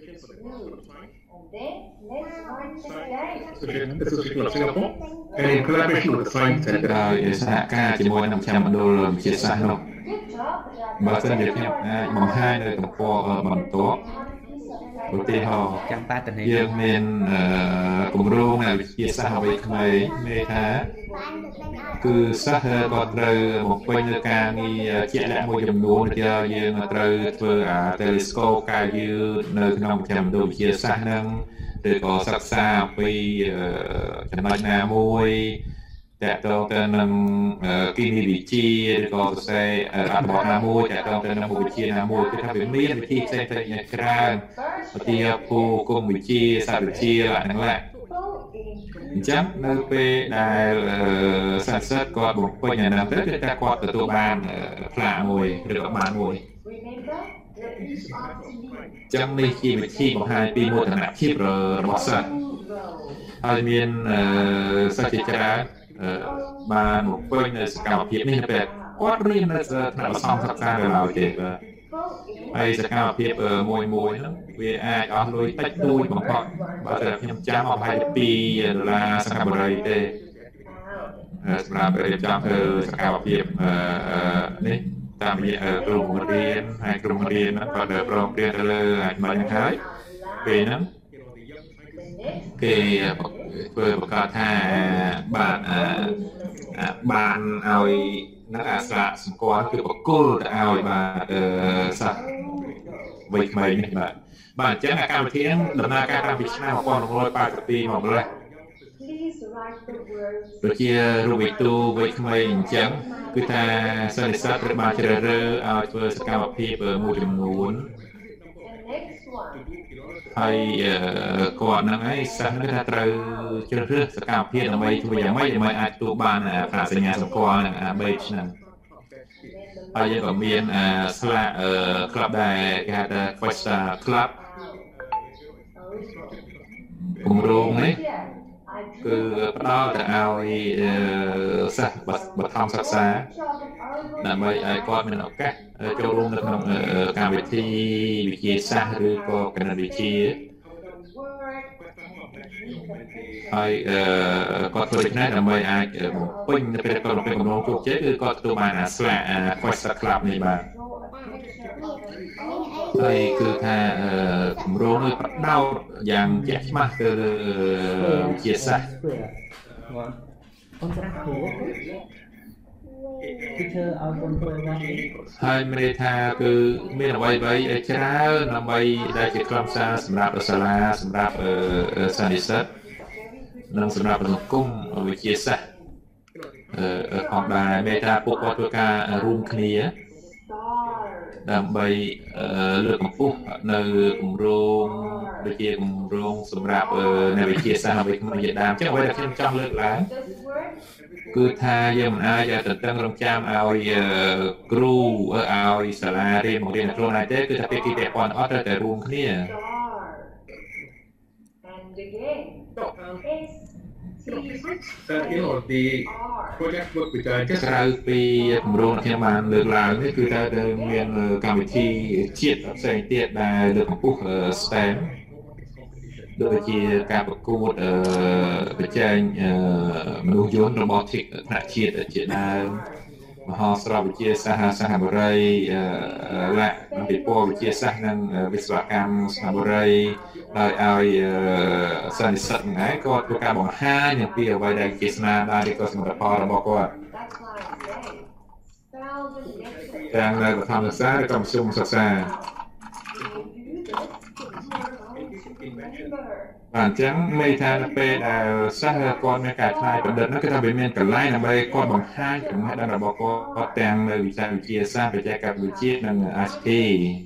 Association of Singapore and in collaboration with the Science Center ដោយសហការជាមួយនឹងមជ្ឈមណ្ឌលវិទ្យាសាស្ត្រនោះបើសិនជាខ្ញុំអាចបង្ហាញនៅទំព័របន្ទាប់ឧទាហរណ៍ចាំតាតនីយើងមានគម្រោងនៃវិទ្យាសាស្ត្រអ្វីក្មេងមានថាគឺសិស្សក៏ត្រូវបំពេញនៅការងារជាក់លាក់មួយចំនួនដែលយើងត្រូវធ្វើអា telescope ការយឺតនៅក្នុងមជ្ឈមណ្ឌលវិទ្យាសាស្ត្រហ្នឹងឬក៏សិក្សាអំពីចំណុចណាមួយតើតើទៅនឹងគីមីវិទ្យាឬក៏សរសេរអត្ថបទណាមួយតើតើទៅនឹងមុខវិជ្ជាណាមួយគឺថាវាមានវិធីផ្សេងៗយ៉ាងច្រើនឧទាហរណ៍គូគុំវិទ្យាសាស្ត្រវិទ្យាហ្នឹងឡាអញ្ចឹងនៅពេលដែលសិស្សសិស្សគាត់បំពេញអាហ្នឹងទៅគឺថាគាត់ទទួលបានផ្លាកមួយឬក៏បានមួយចឹងនេះជាវិធីបង្ហាញពីមោទនភាពរបស់សិស្សហើយមានសិស្សជាច្រើនបានបំពេញនៅសកម្មភាពនេះពេលគាត់រៀននៅថ្នាក់បឋមសិក្សានៅឡើយទេហើយសកម្មភាពមួយមួយហ្នឹងវាអាចអស់លុយតិចតួចបំផុតបើតែខ្ញុំចាំអស់ប្រហែលពីដុល្លារសិង្ហបុរីទេសម្រាប់រៀបចំធ្វើសកម្មភាពនេះតាមរយៈក្រុមរៀនហើយក្រុមរៀនហ្នឹងក៏ដែលប្រងព្រៀនទៅលើអាចមិនហើយពេលហ្នឹងគេធ្វើបង្កើតថាបានបានឲ្យនឹងអាសាសម្គាល់គឺបកគលទៅឲ្យបាទសិស្សវ័យក្មេងនេះបាទបាទអញ្ចឹងកម្មវិធីហ្នឹងដំណើរការតាំងពីឆ្នាំmột nghìn chín trăm tám mươi haiមកម្លេះដូចជារូបវិទូវ័យក្មេងអញ្ចឹងគឺថាសិស្សនិស្សិតត្រូវបានជ្រើសរើសឲ្យធ្វើសកម្មភាពមួយចំនួនហើយគាត់ហ្នឹងឯងសិស្សហ្នឹងថាត្រូវជ្រើសរើសសកម្មភាពដើម្បីធ្វើយ៉ាងម៉េចដើម្បីអាចទទួលបានផ្នែកសញ្ញាសម្គាល់នឹងអាបីឆ្នាំហើយយើងក៏មានស្លាកក្លឹបដែរគេហៅថា Questa Club គម្រោងនេះគឺផ្ដល់ទៅឲ្យសិស្សបឋមសិក្សាដើម្បីឲ្យគាត់មានឱកាសចូលរួមនៅក្នុងកម្មវិធីវិទ្យាសាស្ត្រឬក៏គណិតវិទ្យាហើយគាត់ធ្វើដូច្នេះដើម្បីអាចបំពេញនៅពេលគាត់បំពេញគម្រោងជោគជ័យគឺគាត់ទទួលបានអាស្លាក Quest Club នេះបាទហើយគឺថាគម្រោងនេះផ្ដោតយ៉ាងជាក់ច្បាស់ទៅលើវិទ្យាសាស្ត្រអន្តរជាតិគឺធ្វើឲ្យបងប្អូនបានហើយមានន័យថាគឺមានអ្វីៗច្រើនដើម្បីដែលជាខ្លឹមសារសម្រាប់សាលាសម្រាប់សន្និសីទនិងសម្រាប់សង្គមវិទ្យាសាស្ត្រអឺផងដែរមានថាពួកគាត់ធ្វើការរួមគ្នាដើម្បីលើកកម្ពស់នៅគម្រោងដូចជាគម្រោងសម្រាប់នៅវិទ្យាសាស្ត្រវិទ្យាដើមចឹងអ្វីដែលខ្ញុំចង់លើកឡើងគឺថាយើងមិនអាចទៅតឹងរង់ចាំឲ្យគ្រូឲ្យសាលារៀនបង្រៀនខ្លួនឯងទេគឺថាភាគីពាក់ព័ន្ធអត់ត្រូវតែរួមគ្នា Uh, you know, the project work which I just ក្រៅពីគម្រោងខ្ញុំបានលើកឡើងនេះគឺថាមានកម្មវិធីជាតិផ្សេងទៀតដែលលើកកម្ពស់ STEM ដូចជាការប្រកួតប្រជែងមនុស្សយន្តរបស់ថ្នាក់ជាតិជាដើមមហោស្រពវិទ្យាសាស្ត្រសហបុរីលក្ខពិព័រណ៍វិទ្យាសាស្ត្រនិងវិស្វកម្មសហបុរីដោយឲ្យសន្និសីទហ្នឹងគាត់ធ្វើការបង្ហាញអំពីអ្វីដែលជាស្នាដៃឬក៏សមិទ្ធផលរបស់គាត់ទាំងនៅបឋមសិក្សាឬក៏មធ្យមសិក្សាបាទអញ្ចឹងមានថាពេលដែលសិស្សគាត់មានការឆ្នៃប្រឌិតហ្នឹងគឺថាវាមានកន្លែងដើម្បីគាត់បង្ហាញចំណេះដឹងរបស់គាត់ទាំងនៅវិស័យវិទ្យាសាស្ត្របច្ចេកវិទ្យានិង អាយ ទី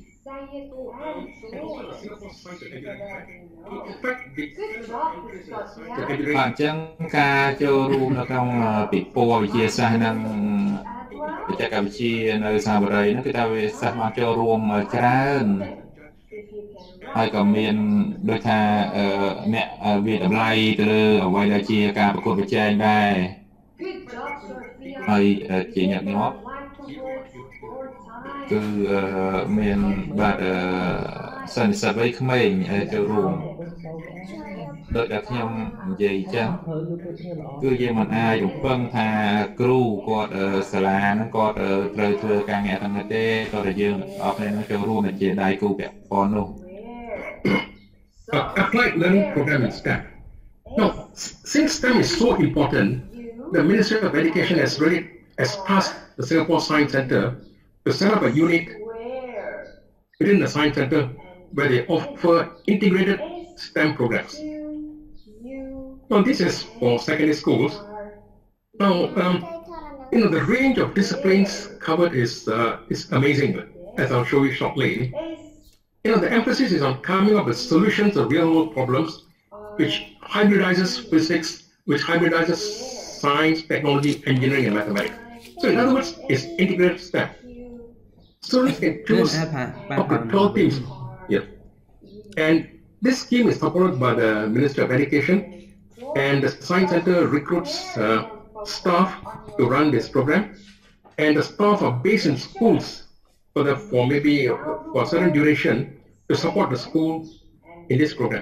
បាទអញ្ចឹងការចូលរួមនៅក្នុងពិព័រណ៍វិទ្យាសាស្ត្រនិងបច្ចេកវិទ្យានៅសហបុរីហ្នឹងគឺថាវាសិស្សបានចូលរួមច្រើនហើយក៏មានដូចថាអ្នកវាតម្លៃទៅលើអ្វីដែលជាការប្រកួតប្រជែងដែរហើយជាញឹកញាប់គឺមានបាទសន្និសីទវ័យក្មេងចូលរួមដោយដែលខ្ញុំនិយាយអញ្ចឹងគឺយើងមិនអាចរំពឹងថាគ្រូគាត់សាលាហ្នឹងគាត់ត្រូវធ្វើការងារទាំងនេះទេក៏តែយើងអស់គ្នានឹងចូលរួមជាដៃគូពាក់ព័ន្ធនោះ Uh, applied learning program in STEM. Now, since STEM is so important, the Ministry of Education has really has asked the Singapore Science Centre to set up a unit within the Science Centre where they offer integrated STEM programs. Now, this is for secondary schools. Now, um, you know, the range of disciplines covered is uh, is amazing, as I'll show you shortly. You know, the emphasis is on coming up with solutions to real-world problems, which hybridizes physics, which hybridizes science, technology, engineering, and mathematics. So, in other words, it's integrated STEM. Students can choose up to twelve teams. Yeah. And this scheme is supported by the Ministry of Education, and the Science Centre recruits uh, staff to run this program, and the staff are based in schools. For, the, for maybe for a certain duration to support the school in this program.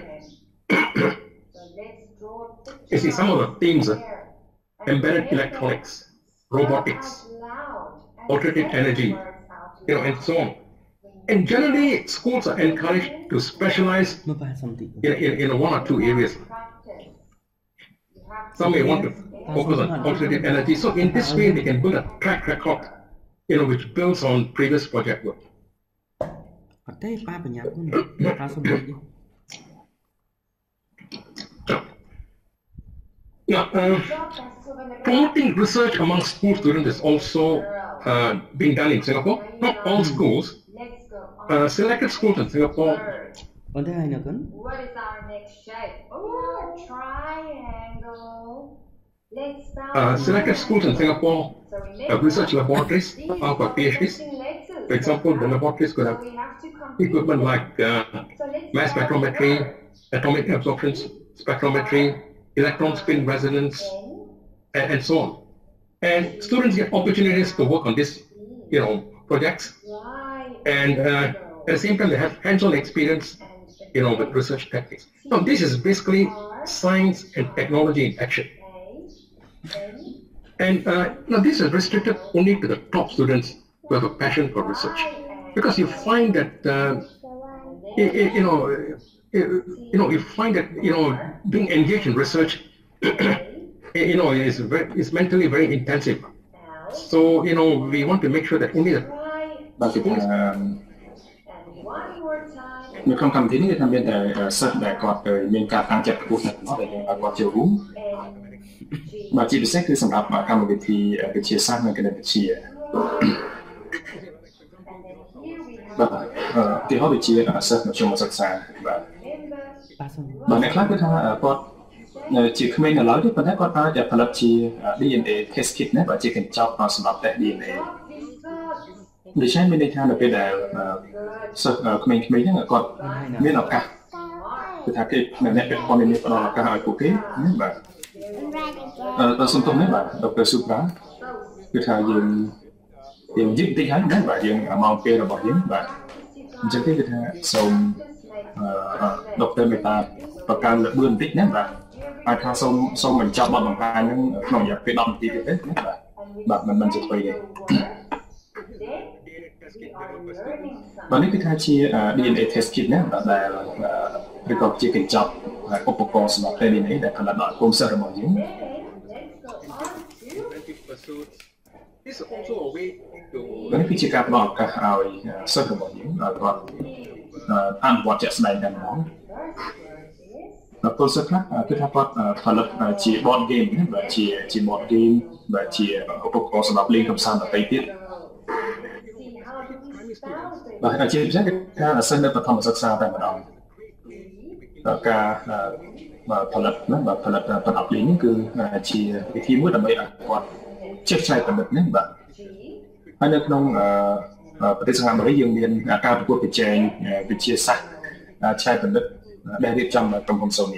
You see some of the themes: uh, embedded electronics, robotics, alternative energy, you know, and so on. And generally, schools are encouraged to specialize in, in, in one or two areas. Some may want to focus on alternative energy. So in this way, they can build a track record, you know, which builds on previous project work. Now, uh, promoting research among school students is also uh, being done in Singapore. Not all schools, uh, selected schools in Singapore. What is our next shape? Oh, triangle. Uh, selected schools in Singapore have research laboratories for PhDs. For example, the laboratories could have equipment like uh, mass spectrometry, atomic absorption spectrometry, electron spin resonance, and, and so on. And students get opportunities to work on this, you know, projects. And uh, at the same time, they have hands-on experience, you know, with research techniques. Now, this is basically science and technology in action. And uh, now this is restricted only to the top students who have a passion for research, because you find that uh, you, you know, you know, you find that you know being engaged in research, you know, is very, is mentally very intensive. So you know, we want to make sure that only the នៅក្នុងកម្មវិធីនេះគឺថាមានតែសិស្សដែលគាត់មានការតាំងចិត្តខ្ពស់ណាស់ដែលគាត់ចូលរួមបាទជាពិសេសគឺសម្រាប់កម្មវិធីវិទ្យាសាស្ត្រនិងគណិតវិទ្យាបាទទីហោវិទ្យាសិស្សមធ្យមសិក្សាបាទបាទអ្នកខ្លះគឺថាគាត់ជាក្មេងនៅឡើយទេប៉ុន្តែគាត់អាចផលិតជា D N A test kit ណាបាទជាកញ្ចប់សម្រាប់ test D N A ដូច្នេះមានន័យថានៅពេលដែលសិស្សក្មេងៗហ្នឹងគាត់មានឱកាសគឺថាគេអ្នកពាក់ព័ន្ធនេះផ្ដល់ឱកាសឲ្យពួកគេណាបាទអឺសំទោសនេះបាទដុកទ័រស៊ូប្រាគឺថាយើងយើងយឹកបន្តិចហើយណាបាទយើងមកពេលរបស់យើងបាទអញ្ចឹងទេគឺថាសូមអឺដុកទ័រមេតាប្រកាន់លឿនបន្តិចណាបាទអាចថាសូមសូមបញ្ចប់បទបង្ហាញហ្នឹងក្នុងរយៈពេលtenនាទីទៀតទេណាបាទបាទមិនមិនជិតទៅទេបាទនេះគឺថាជា D N A test kit ណាបាទដែលឬក៏ជាកញ្ចប់ឧបករណ៍សម្រាប់ D N A ដែលផលិតដោយកូនសិស្សរបស់យើង This is also a way to នេះគឺជាការផ្ដល់ឱកាសឲ្យសិស្សរបស់យើងឲ្យគាត់អនុវត្តជាក់ស្ដែងតែម្ដងដល់ពលសិស្សខ្លះគឺថាគាត់ផលិតជា board game ណាបាទជាជា board game បាទជាឧបករណ៍សម្រាប់លេងកម្សាន្តដទៃទៀតបាទជាពិសេសគឺថាសិស្សនៅបឋមសិក្សាតែម្ដងដល់ការផលិតណាបាទផលិតប្រដាប់លេងនេះគឺជាវិធីមួយដើម្បីឲ្យគាត់ចេះឆ្នៃប្រឌិតនេះបាទហើយនៅក្នុងប្រទេសសិង្ហបុរីយើងមានការប្រកួតប្រជែងវិទ្យាសាស្ត្រឆ្នៃប្រឌិតដែលរៀបចំដោយក្រុមហ៊ុន Sony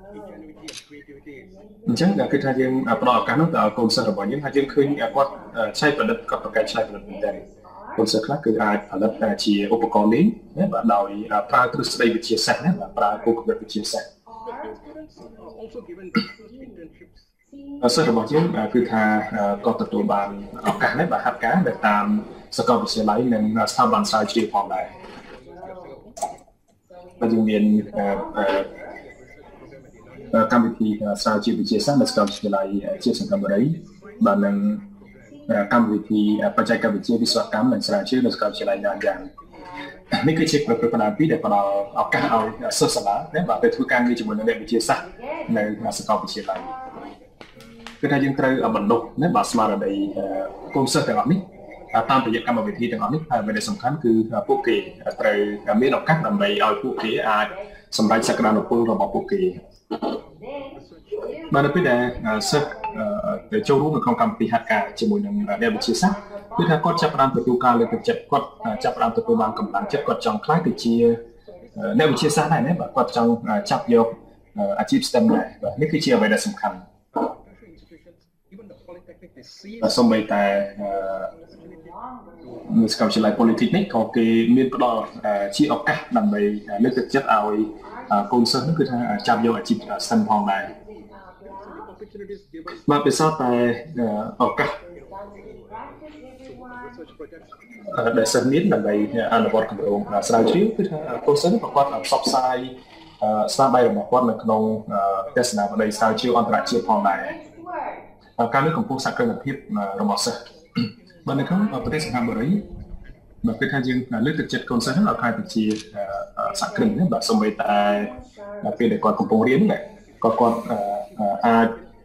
អញ្ចឹងគឺថាយើងផ្ដល់ឱកាសនោះដល់កូនសិស្សរបស់យើងហើយយើងឃើញគាត់ឆ្នៃប្រឌិតគាត់ប្រកែកឆ្នៃប្រឌិតមែនទេកូនសិស្សខ្លះគឺអាចផលិតជាឧបករណ៍លេងណាបាទដោយប្រើទ្រឹស្ដីវិទ្យាសាស្ត្រណាបាទប្រើគោលគំនិតវិទ្យាសាស្ត្រសិស្សរបស់យើងគឺថាគាត់ទទួលបានឱកាសនេះបាទហាត់ការនៅតាមសាកលវិទ្យាល័យនិងស្ថាប័នស្រាវជ្រាវផងដែរបាទយើងមានកម្មវិធីស្រាវជ្រាវវិទ្យាសាស្ត្រនៅសាកលវិទ្យាល័យជាសង្កាត់បុរីបាទនិងកម្មវិធីបច្ចេកវិទ្យាវិស្វកម្មនិងស្រាវជ្រាវនៅសាកលវិទ្យាល័យណាយ៉ាងនេះគឺជាប្រភេទបណ្ដាពីដែលផ្ដល់ឱកាសឲ្យសិស្សសាលាណាបាទទៅធ្វើការងារជាមួយនឹងអ្នកវិទ្យាសាស្ត្រនៅសាកលវិទ្យាល័យគឺថាយើងត្រូវបណ្ដុះណាបាទស្មារតីកូនសិស្សទាំងអស់នេះតាមរយៈកម្មវិធីទាំងអស់នេះហើយដែលសំខាន់គឺពួកគេត្រូវមានឱកាសដើម្បីឲ្យពួកគេអាចសម្រេចសក្តានុពលរបស់ពួកគេបាទនៅពេលដែលសិស្សទៅចូលរួមនៅក្នុងកម្មវិធីហាត់ការជាមួយនឹងអ្នកវិទ្យាសាស្ត្រគឺថាគាត់ចាប់ផ្ដើមទទួលការលើកទឹកចិត្តគាត់ចាប់ផ្ដើមទទួលបានកម្លាំងចិត្តគាត់ចង់ខ្លាយទៅជាអ្នកវិទ្យាសាស្ត្រដែរណាបាទគាត់ចង់ចាប់យកអាជីព STEM ដែរបាទនេះគឺជាអ្វីដែលសំខាន់សូម្បីតែនៅសាកលវិទ្យាល័យ Polytechnic ក៏គេមានផ្ដល់ជាឱកាសដើម្បីលើកទឹកចិត្តឲ្យកូនសិស្សនោះគឺថាចាប់យកអាជីព STEM ផងដែរបាទពិសេសតែឱកាសដែលសិស្សមានដើម្បីអនុវត្តគម្រោងស្រាវជ្រាវគឺថាកូនសិស្សប្រកបផ្សព្វផ្សាយស្នាដៃរបស់គាត់នៅក្នុងទស្សនវិស័យស្រាវជ្រាវអន្តរជាតិផងដែរការលើកកម្ពស់សកម្មភាពរបស់សិស្សបាទនៅក្នុងប្រទេសសិង្ហបុរីបាទគឺថាយើងលើកទឹកចិត្តកូនសិស្សឲ្យខ្លាយទៅជាសហគ្រិនណាបាទសូម្បីតែពេលដែលគាត់កំពុងរៀនហ្នឹងក៏គាត់អាច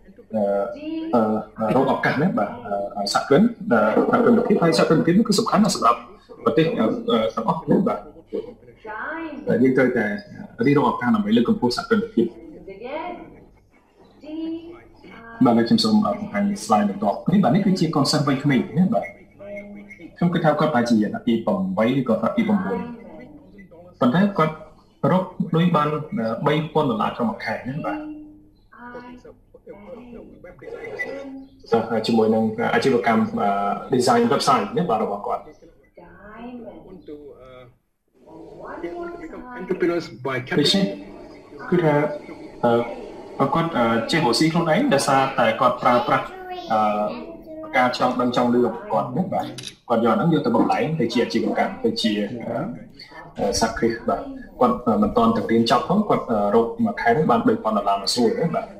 រកឱកាសណាបាទសហគ្រិនសហគ្រិនភាពហើយសហគ្រិនភាពនេះគឺសំខាន់ណាស់សម្រាប់ប្រទេសទាំងអស់ណាបាទយើងត្រូវតែរៀបរកឱកាសដើម្បីលើកកម្ពស់សហគ្រិនភាពបាទខ្ញុំសូមបង្ហាញ slide បន្តនេះបាទនេះគឺជា concept វ័យក្មេងណាបាទខ្ញុំគិតថាគាត់ប្រហែលជាទីeightឬក៏ទីnineប៉ុន្តែគាត់រកលុយបានthree thousandដុល្លារក្នុងមួយខែណាបាទជាមួយនឹងអាជីវកម្ម design website នេះបាទរបស់គាត់ entrepreneurs by គឺថាគាត់ចេះរកស៊ីខ្លួនឯងដោយសារតែគាត់ប្រើប្រាស់ការចង់ដឹងចង់លឺរបស់គាត់ណាបាទគាត់យកហ្នឹងយកទៅបំលែងទៅជាអាជីវកម្មទៅជាសាគ្រីបាទគាត់មិនតន់ទៅរៀនចប់ផងគាត់រកមួយខែហ្នឹងបាន three thousand ដុល្លារមួយសួរណាបាទ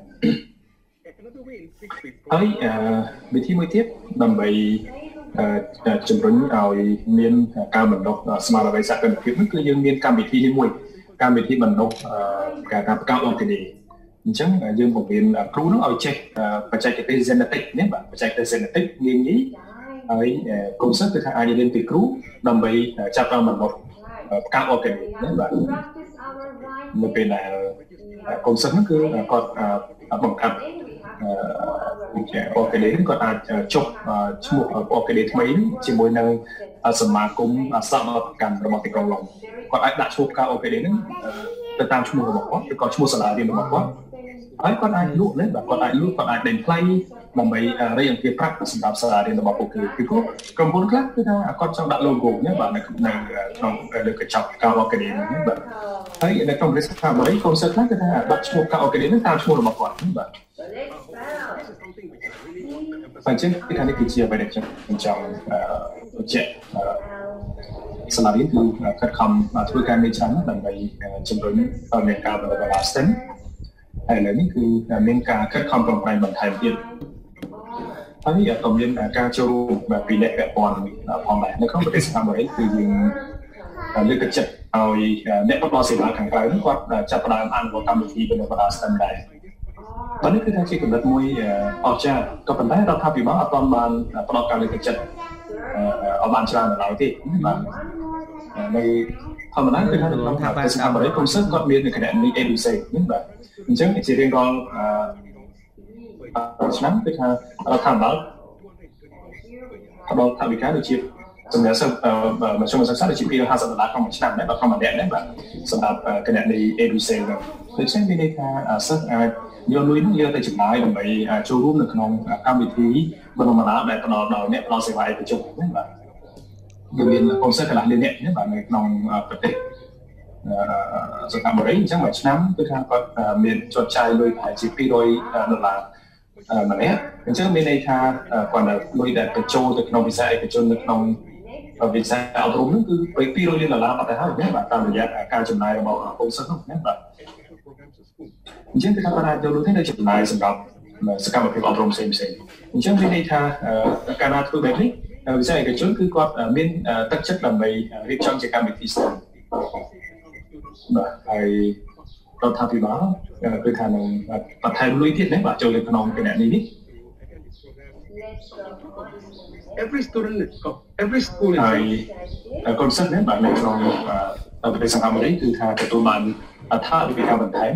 ហើយវិធីមួយទៀតដើម្បីជំរុញឲ្យមានការបណ្ដុះស្មារតីសកម្មភាពនោះគឺយើងមានកម្មវិធីមួយកម្មវិធីបណ្ដុះការការបង្កើតអង្គការអញ្ចឹងយើងបង្រៀនគ្រូនោះឲ្យចេះបច្ចេកទេស genetic នេះបាទបច្ចេកទេស genetic ងាយងាយហើយកុំសិនគឺថាអាចរៀនពីគ្រូដើម្បីចាប់តាមបណ្ដុះបង្កើតអង្គការនេះបាទនៅពេលដែលកុំសិននោះគឺគាត់បង្កើតជាអូខេដេគាត់អាចចុះឈ្មោះអូខេដេថ្មីជាមួយនឹងសមាគមសហកម្មរបស់ទីក្រុងឡុងគាត់អាចដាក់ឈ្មោះការអូខេដេហ្នឹងទៅតាមឈ្មោះរបស់គាត់ឬក៏ឈ្មោះសាលារៀនរបស់គាត់ហើយគាត់អាចលក់នេះបាទគាត់អាចលក់គាត់អាចដេញថ្លៃដើម្បីរៃអង្គាសប្រាក់សម្រាប់សាលារៀនរបស់ពួកគេពីព្រោះក្រុមហ៊ុនខ្លះគឺថាគាត់ចង់ដាក់ logo នេះបាទនៅក្នុងលើកញ្ចប់ការអូខេដេនេះបាទហើយនៅក្នុងប្រទេសអាមេរិកកុំសិនខ្លះគឺថាដាក់ឈ្មោះការអូខេដេនេះតាមឈ្មោះរបស់គាត់បាទអញ្ចឹងគឺថានេះគឺជាអ្វីដែលខ្ញុំចង់បញ្ជាក់សាលារៀនគឺខិតខំធ្វើការងារច្រើនដើម្បីជំរុញឲ្យមានការបណ្ដុះបណ្ដាល STEM ហើយឥឡូវនេះគឺមានការខិតខំប្រឹងប្រែងបន្ថែមទៀតហើយក៏មានការចូលរួមពីអ្នកពាក់ព័ន្ធផងដែរនៅក្នុងប្រទេសអាមេរិកគឺយើងលើកទឹកចិត្តឲ្យអ្នកផ្តល់សេវាខាងក្រៅគាត់ចាប់ផ្ដើមអនុវត្តកម្មវិធីបណ្ដុះបណ្ដាល STEM ដែរបាទនេះគឺថាជាកម្រិតមួយអស្ចារ្យក៏ប៉ុន្តែរដ្ឋាភិបាលអត់ទាន់បានផ្ដល់ការលើកទឹកចិត្តឲ្យបានច្រើនដល់ទេបាទនៅធម្មតាគឺថាក្នុងប្រទេសអាមេរិកកុំសិនគាត់មានគណៈនី A B C ហ្នឹងបាទអញ្ចឹងជារៀងរាល់ឆ្នាំគឺថារដ្ឋាភិបាលផ្ដល់ថវិកាដូចជាសម្រាប់សិស្សមធ្យមសិក្សាដូចជាtwo hundred fiftyដុល្លារក្នុងមួយឆ្នាំដែរបាទក្នុងមួយអ្នកដែរបាទសម្រាប់គណៈនី A B C ហ្នឹងដូច្នេះមានន័យថាសិស្សអាចយកលុយនេះយកទៅចំណាយដើម្បីចូលរួមនៅក្នុងកម្មវិធីបណ្ដុះបណ្ដាលដែលផ្ដល់ដល់អ្នកផ្ដល់សេវាឯកជនហ្នឹងបាទយើងមានកុំសិស្សកន្លះលានអ្នកនេះបាទនៅក្នុងប្រទេសសហរដ្ឋអាមេរិកអញ្ចឹងមួយឆ្នាំគឺថាគាត់មានចុចចាយលុយប្រហែលជាtwo hundredដុល្លារម្នាក់អញ្ចឹងមានន័យថាគាត់លុយដែលបញ្ចូលទៅក្នុងវិស័យឯកជននៅក្នុងវិស័យអប់រំហ្នឹងគឺtwo hundredលានដុល្លារបាត់ទៅហើយណាបាទតាមរយៈការចំណាយរបស់កុំសិស្សនោះណាបាទអញ្ចឹងគឺថាគាត់អាចយកលុយនេះទៅចំណាយសម្រាប់សកម្មភាពអប់រំផ្សេងផ្សេងអញ្ចឹងមានន័យថាការណាធ្វើបែបនេះវិស័យឯកជនគឺគាត់មានទឹកចិត្តដើម្បីរៀបចំជាកម្មវិធីស្ទើរបាទហើយរដ្ឋាភិបាលគឺថានឹងបន្ថែមលុយទៀតណាបាទចូលទៅក្នុងគណនីនេះ every student every school is ហើយកុំសិនណាបាទនៅក្នុងប្រទេសអាមេរិកគឺថាទទួលបានអត្ថប្រយោជន៍បន្ថែម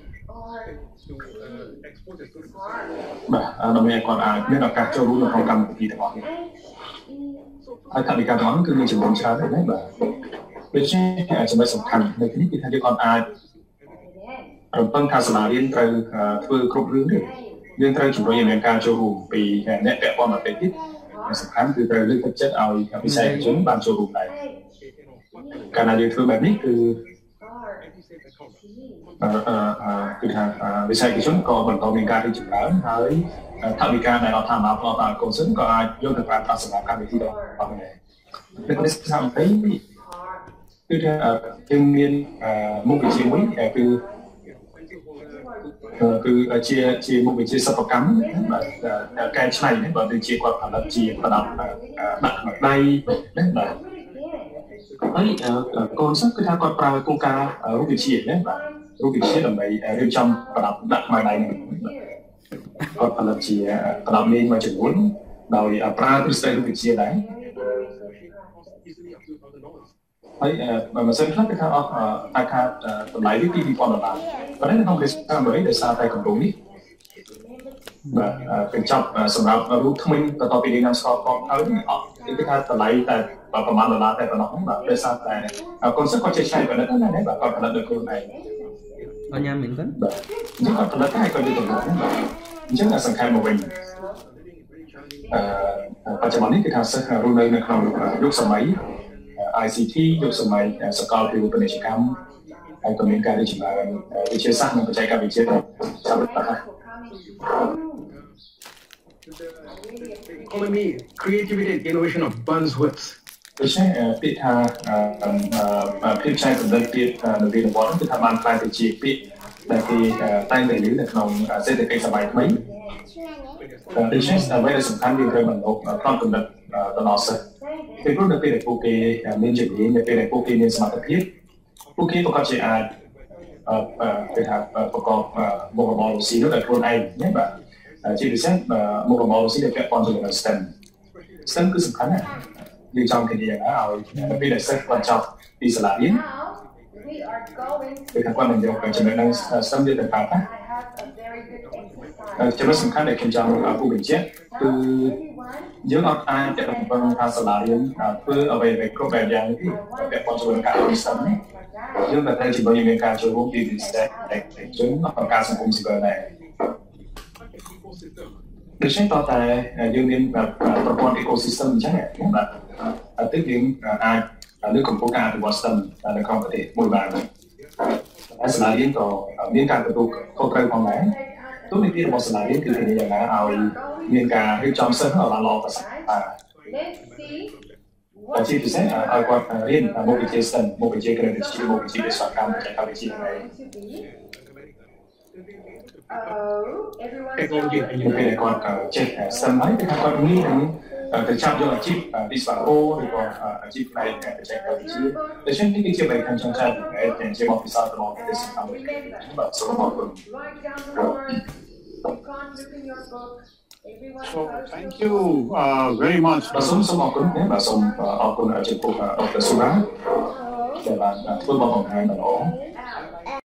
បាទដើម្បីឲ្យគាត់អាចមានឱកាសចូលរួមនៅក្នុងកម្មវិធីទាំងអស់នេះហើយថវិកាទាំងអស់គឺមានចំនួនច្រើនដែរបាទដូច្នេះចំណុចសំខាន់នៅទីនេះគឺថាយើងអត់អាចរំពឹងថាសាលារៀនត្រូវធ្វើគ្រប់រឿងទេយើងត្រូវជំរុញឲ្យមានការចូលរួមពីអ្នកពាក់ព័ន្ធផ្សេងទៀតសំខាន់គឺត្រូវលើកទឹកចិត្តឲ្យវិស័យឯកជនបានចូលរួមដែរកាលណាយើងធ្វើបែបនេះគឺអឺគឺថាវិស័យឯកជនក៏បន្តមានការរីកចម្រើនហើយថវិកាដែលរដ្ឋាភិបាលផ្ដល់ដល់កូនសិនក៏អាចយកទៅប្រើប្រាស់សម្រាប់កម្មវិធីដល់ផងដែរនៅក្នុងស្ថាប័នគឺថាយើងមានមុខវិជ្ជាមួយគឺគឺជាជាមុខវិជ្ជាសិប្បកម្មបាទកែច្នៃនេះបើដូចជាគាត់ផលិតជាប្រដាប់ដាក់ក្នុងដៃណាបាទហើយកូនសិស្សគឺថាគាត់ប្រើគោលការណ៍រូបវិទ្យាណាបាទរូបវិទ្យាដើម្បីរៀបចំប្រដាប់ដាក់ក្នុងដៃនេះគាត់ផលិតជាប្រដាប់លេងមួយចំនួនដោយប្រើទ្រឹស្ដីរូបវិទ្យាដែរហើយបើសិនខ្លះគេថាអស់អាចថាតម្លៃវាtwo thousandដុល្លារប៉ុន្តែក្នុងប្រទេសអាមេរិកដោយសារតែគម្រោងនេះបាទកញ្ចប់សម្រាប់រូបថ្មីបន្តពីរៀនស្គាល់ផងហើយអត់គេថាតម្លៃតែប្រហែលដុល្លារតែប៉ុណ្ណោះបាទដោយសារតែកូនសិស្សគាត់ចេះឆ្នៃប្រឌិតណាស់បាទគាត់ផលិតដោយខ្លួនឯងអញ្ញាមែនគាត់បាទអញ្ចឹងគាត់ផលិតហើយគាត់យកទៅលក់អញ្ចឹងអាសង្ខេបមកវិញអឺបច្ចុប្បន្ននេះគឺថាសិស្សរស់នៅនៅក្នុងយុគសម័យ ไอ ซี ที យុគសម័យសកលវិទ្យាល័យពាណិជ្ជកម្មហើយក៏មានការរីកចម្រើនវិទ្យាសាស្ត្រនិងបច្ចេកវិទ្យាសម្រាប់ economy, creativity and innovation of buzzwords. ដូច្នេះពាក្យថាភាពច្នៃប្រឌិតពាក្យនវានុវត្តន៍គឺថាបានខ្លាយទៅជាពាក្យដែលគេតែងតែលើនៅក្នុងសេដ្ឋកិច្ចសម័យថ្មីដូច្នេះអ្វីដែលសំខាន់គឺត្រូវបណ្ដុះផ្នត់គំនិតទៅដល់សិស្សពីព្រោះនៅពេលដែលពួកគេមានជំនាញនៅពេលដែលពួកគេមានសមត្ថភាពពួកគេប្រកាសជាអាចគេថាប្រកបមុខរបរស៊ីនោះដោយខ្លួនឯងណាបាទជាពិសេសមុខរបរស៊ីដែលពាក់ព័ន្ធជាមួយនឹង STEM STEM គឺសំខាន់ណាស់យើងចង់ឃើញយ៉ាងណាឲ្យពេលដែលសិស្សគាត់ចប់ពីសាលារៀនគឺថាគាត់នឹងយកចំណុចហ្នឹង STEM យកទៅប្រើប្រាស់ចំណុចសំខាន់ដែលខ្ញុំចង់ពូបញ្ជាក់គឺយើងអត់អាចจะបង្ហាញសាលារៀនធ្វើអ្វីៗគ្រប់បែបយ៉ាងនេះពាក់ព័ន្ធជាមួយនឹងការអនុស្សាវរីយ៍យើងតែត្រូវជាមួយមានការចូលរួមពីវិស័យឯកជនអង្គការសង្គមស៊ីវិលដែរដូច្នេះតើតែយើងមានប្រព័ន្ធ ecosystem អញ្ចឹងបាទទើបយើងអាចលើកកម្ពស់ការអភិវឌ្ឍ STEM នៅក្នុងប្រទេសមួយបានហើយសាលារៀនក៏មានការទទួលខុសត្រូវផងដែរទូនីតិរបស់សាលារៀនគឺធានាយ៉ាងណាឲ្យមានការរៀបចំសិស្សឲ្យបានល្អប្រសើរបាទជាពិសេសឲ្យគាត់រៀនមុខវិជ្ជា STEM មុខវិជ្ជាគណិតវិទ្យាមុខវិជ្ជាវិស្វកម្មបច្ចេកវិទ្យាហើយtechnology ខ្ញុំពេលគាត់ចេះ STEM ហើយគឺគាត់មានទៅចាប់យកអាជីពវិស្វករឬក៏អាជីពផ្នែកបច្ចេកវិទ្យាដូច្នេះនេះគឺជាបែបខាងចុងចែកដែលជាបទពិសោធន៍របស់ប្រទេសកម្ពុជាបាទសូមអរគុណ So thank you uh, very much បាទសូមសូមអរគុណបាទសូមអរគុណចំពោះដុកទ័រស៊ូរ៉ាដែលបានធ្វើបទបង្ហាញដ៏ល្អ